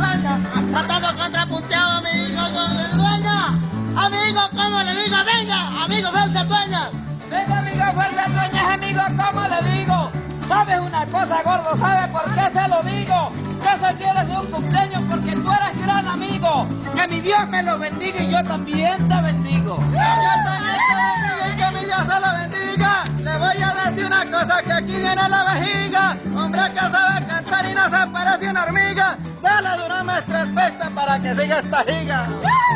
venga, tratando contrapunteado, amigo, ¿cómo le dueña? Amigo, ¿cómo le digo? Venga, amigo, fuerza dueña. Venga, amigo, fuerza dueña, amigo, ¿cómo le digo? ¿Sabes una cosa, gordo? ¿Sabes por qué se lo digo? Que se quieres de un cumpleaños porque tú eres gran amigo. Que mi Dios me lo bendiga y yo también te bendigo. Que yo también te bendiga y que mi Dios se lo bendiga. Le voy a decir una cosa, que aquí viene la vejiga. Hombre que sabe cantar y no se parece una hormiga. Dale duro maestro el pista para que siga esta giga.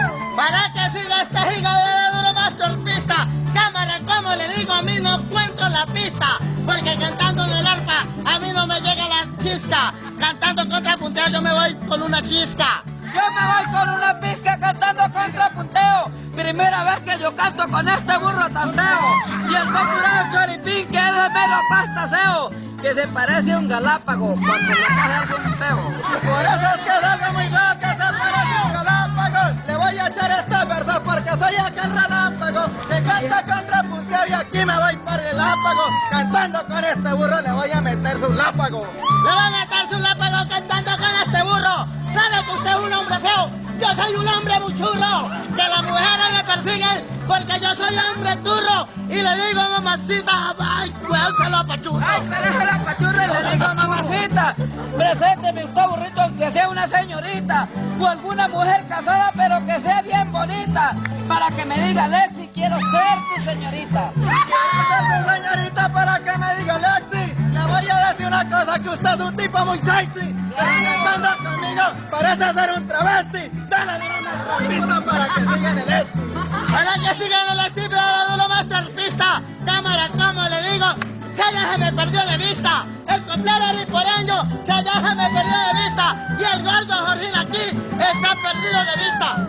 Para que siga esta giga, dale duro maestro el pista. Cámara, como le digo, a mí no encuentro la pista. Porque cantando en el arpa a mí no me llega la chisca. Cantando contrapunteo yo me voy con una chisca. Yo me voy con una pizca cantando contrapunteo. Primera vez que yo canto con este burro tan feo. Y el facturado choripín que es de mero pastaseo. Que se parece a un galápago cuando le cae algún feo. Por eso es que salgo muy loco, se parece a un galápago. Le voy a echar esta verdad porque soy aquel relámpago que canta contrapunteo y aquí me voy para el lápago. Cantando con este burro le voy a meter su lápago. Le voy a meter su lápago cantando con este burro. Claro que usted es un hombre feo, yo soy un hombre muy churro. Que las mujeres me persiguen porque yo soy hombre turro. Y le digo mamacita, ay, cuidado se lo apachurro. Ay, pero es la pachurra y le digo mamacita. Presénteme usted burrito aunque sea una señorita. O alguna mujer casada pero que sea bien bonita. Para que me diga Lexi, quiero ser tu señorita. Quiero ser tu señorita para que me diga Lexi. Le voy a decir una cosa, que usted es un tipo muy sexy. Pero cantando conmigo parece ser un travesti. Dale duro maestro pista para que siga en el Lexi. Para que siga en el Lexi, dale duro maestro pista. Cámara, como le digo, ya se me perdió de vista. El completo liporeño ya se me perdió de vista. Y el gordo Jorgín aquí está perdido de vista.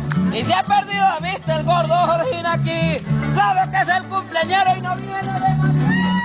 Y se ha perdido de vista el gordo Jorgín aquí. Claro que es el cumpleañero y no viene de Madrid.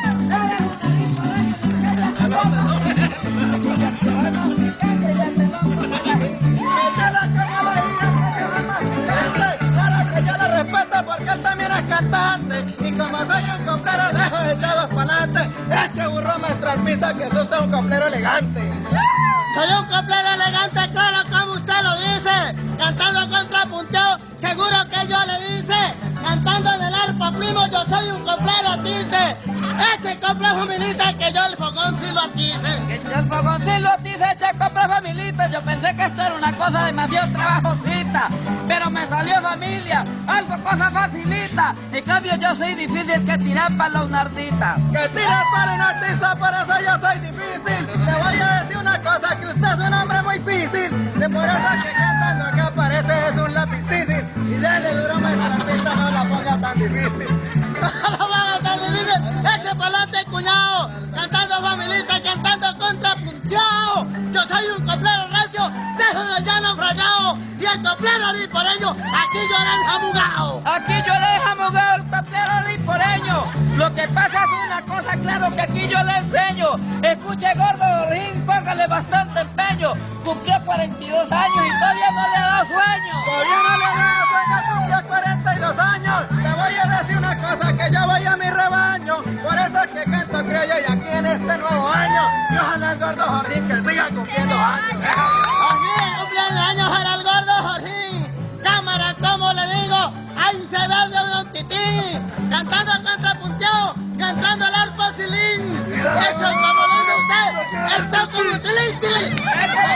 Claro que yo lo respeto porque él también es cantante. Y como soy un complero, dejo echados para adelante. Este burro maestro pista que usted es un complero elegante. Soy un complero elegante, claro, como usted lo dice. Cantando contrapunteo, seguro que yo le dice. Cantando en el arpa, primo, yo soy un complero, dice. Este complejo familita que yo el fogón sí lo atice. Que yo el fogón sí lo atice, este complejo familita. Yo pensé que esto era una cosa demasiado trabajosita. Pero me salió familia, algo cosa facilita. En cambio yo soy difícil que tirar para una ardita. Que tirar para una artista, por eso yo soy difícil. Le voy a decir una cosa, que usted es un hombre muy difícil. De por eso que cantando que aparece es un lapicín. Y dale duro maestro pista, no la ponga tan difícil. No la ponga tan difícil, eche pa'lante cuñado. Cantando familita, cantando contrapunteado. Yo soy un complero recio, dejo de llano fragado. Y el complero liporeño, aquí yo le he jamugado. Aquí yo le he jamugado el complero liporeño. Lo que pasa es una cosa, claro, que aquí yo le enseño. Escuche, gordo Jorgín, póngale bastante empeño. Cumplió 42 años y todavía no le ha dado sueño. Todavía no le ha dado sueño, cumplió 42 años. Le voy a decir una cosa, que yo voy a mi rebaño. Por eso es que canto criollo y aquí en este nuevo año. Y ojalá el gordo Jorgín que siga cumpliendo años. Jorgín, cumpliendo años ojalá el gordo Jorgín. Cámara, como le digo, ahí se ve de un titín. Cantando contrapunteo, cantando el arpa silín. Eso como le dice usted, esto como tilín, tilín.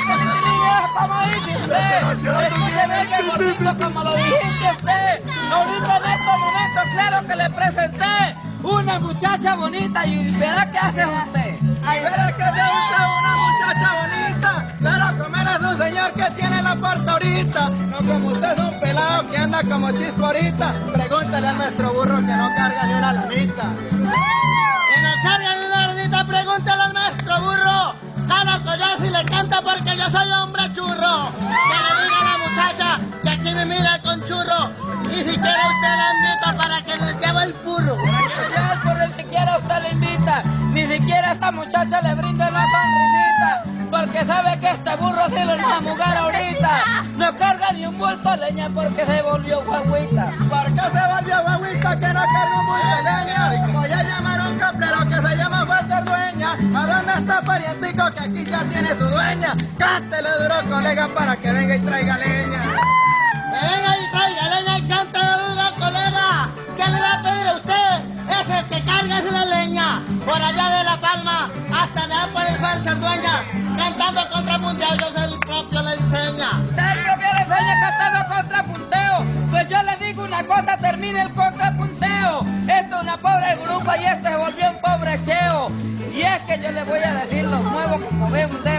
Como dice usted, escúcheme que gordito, como lo dijiste usted. Ahorita en estos momentos, claro que le presenté una muchacha bonita y verá qué hace usted. Ay, verá que se usa una muchacha bonita. Pero como él es un señor que tiene la puerta ahorita. No como usted es un pelado que anda como chisporita. Pregúntale a nuestro burro que no carga ni una lanita. Que no carga ni una lanita, pregúntale al maestro burro. Jala collar si le canta porque yo soy hombre churro. Que le diga a la muchacha que aquí me mira con churro. Ni siquiera usted la invita para que nos lleve el burro. Ya por el siquiera usted le invita. Ni siquiera esta muchacha le brinda una sonrisita. Porque sabe que este burro se lo va a mugar ahorita. No carga ni un bulto de leña porque se volvió guaguita. ¿Por qué se volvió guaguita que no carga un bulto de leña? Voy a llamar a un caplero que se llama Walter Dueña. ¿A dónde está parientico que aquí ya tiene su dueña. Cántele duro, colega, para que venga y traiga leña. Que venga y traiga leña y cántele duro, colega. ¿Qué le va a pedir a usted? Ese que carga es la leña. Por allá de La Palma, hasta allá por el Farsa Dueña, cantando contrapunteo, yo soy el propio le enseña. Tengo que le enseñe cantando contrapunteo. Pues yo le digo una cosa, termine el contrapunteo. Esto es una pobre grupa y este se volvió un pobre cheo. Y es que yo le voy a decir los nuevos como ve un dedo.